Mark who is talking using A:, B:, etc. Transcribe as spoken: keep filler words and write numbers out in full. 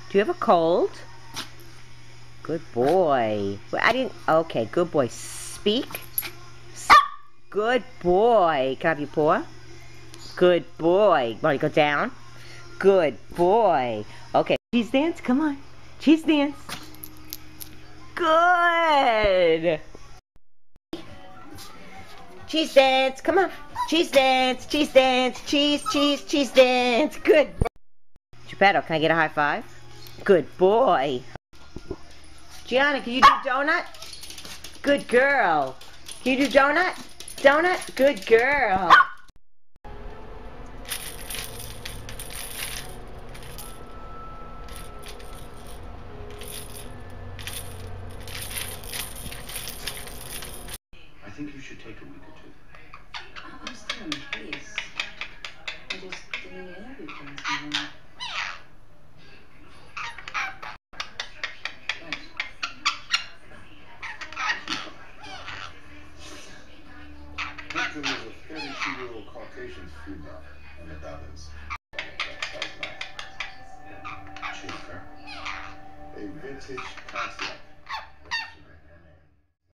A: Do you have a cold? Good boy. Well, I didn't... Okay, good boy. Speak. Good boy. Can I have your paw? Good boy. Want to go down? Good boy. Okay. Cheese dance? Come on. Cheese dance. Good. Cheese dance. Come on. Cheese dance. Cheese dance. Cheese, cheese, cheese dance. Good. Giupetto, can I get a high five? Good boy. Gianna, can you do donut? Good girl. Can you do donut? Donut? Good girl.
B: I think you should take a week or two.
C: I'm still in the case. I just didn't get everything.
B: Victim was a thirty-two-year-old Caucasian female in the DaVinci. Chica, a vintage concept.